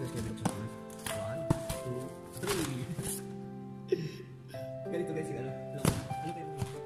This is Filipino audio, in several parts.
guys, kaya binuksan ko. 1, 2, 3. Ganito guys, yung ano kayo?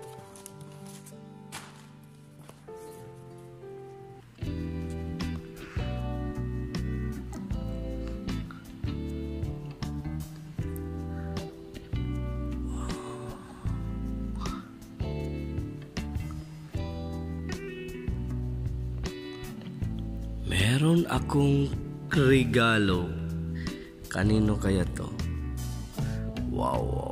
Meron akong regalo. Kanino kaya to? Wow.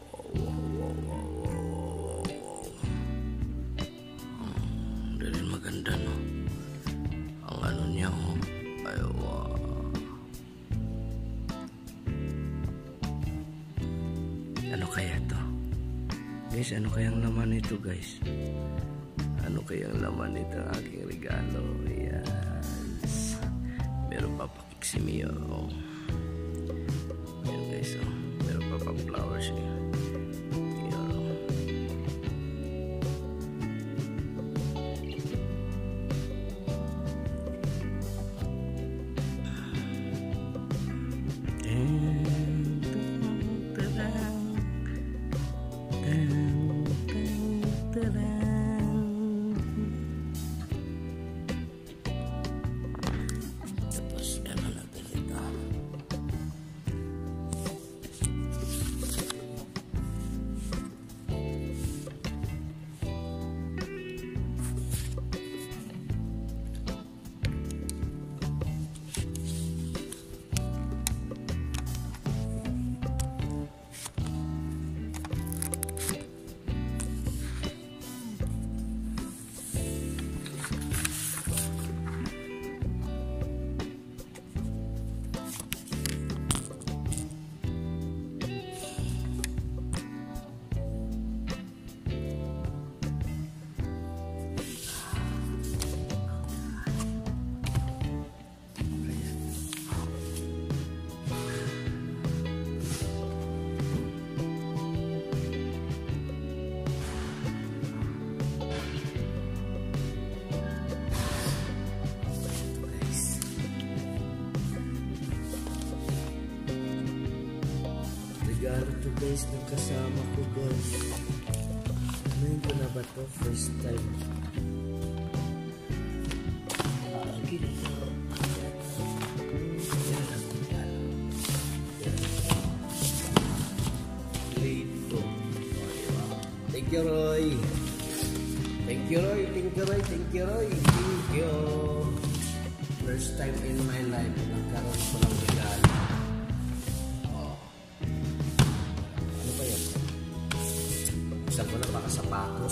Dahil maganda, no? Ang ano niya, oh. Ay, wow. Ano kaya to? Guys, ano kayang laman nito, guys? Ano kayang laman nito ang aking regalo? Yes. Meron pa pakiksimio. Ayan guys, oh. Meron pa pang flowers niya. Ayan, oh. Regalo to guys, nagkasama ko guys. Ngayon ko na ba to? First time. Thank you, Roy. Thank you, Roy. Thank you, Roy. Thank you, Roy. Thank you. First time in my life, nagkaroon ko ng regalo. Isa ko na baka sapatos.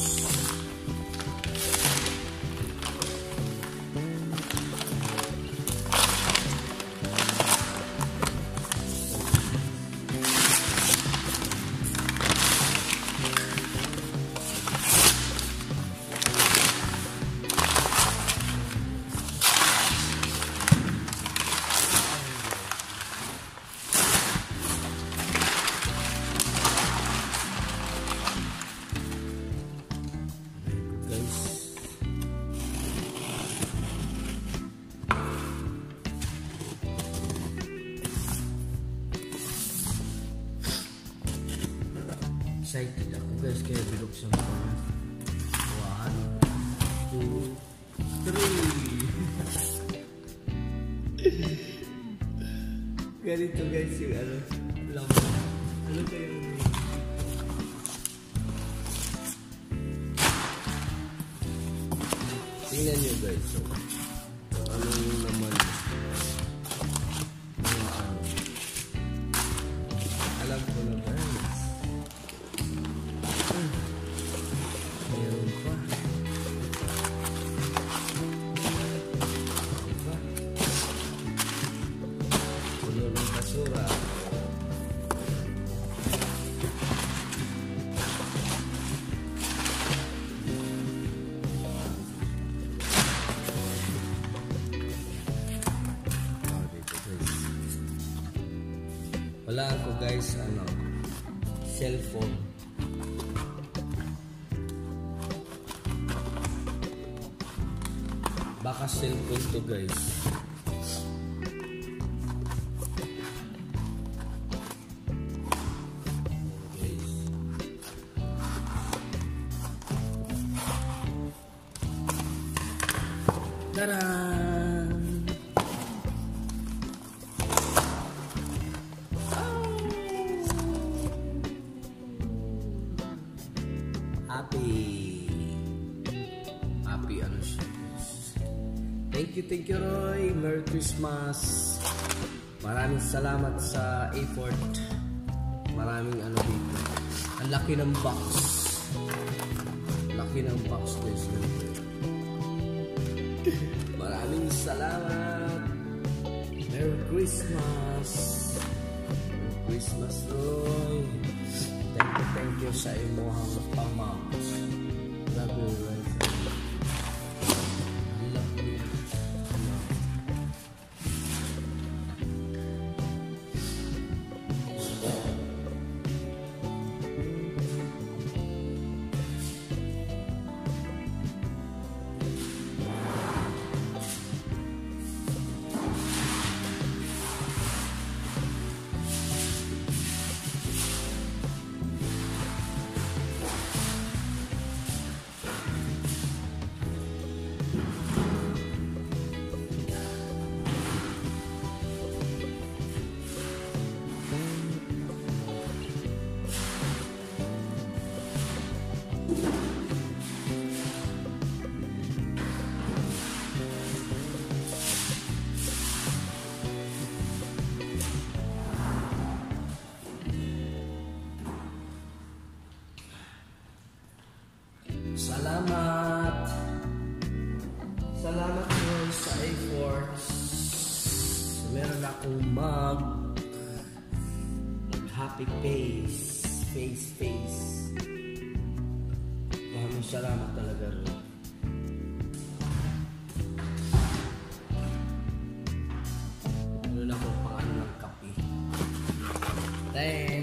Excited ako guys, kaya binuksan ko. 1, 2, 3. Ganito guys yung ano, laman. Ano kayo? Tingnan nyo guys, so, ano yung laman. Alam ko na guys. Meron pa. Puno ng basura. Wala ako guys, ano, cellphone. Baka cellphone to guys. Taran! Happy ano siya. Thank you Roy. Merry Christmas. Maraming salamat sa effort. Maraming ano dito. Ang laki ng box. Laki ng box guys. Maraming salamat. Merry Christmas. Merry Christmas Roy. Thank you sa imuhang pamamas. Love you Roy. Salamat po sa efforts. Meron akong mug. Happy face. Maraming salamat talaga rin. Meron akong pangalan ng kape. Thanks.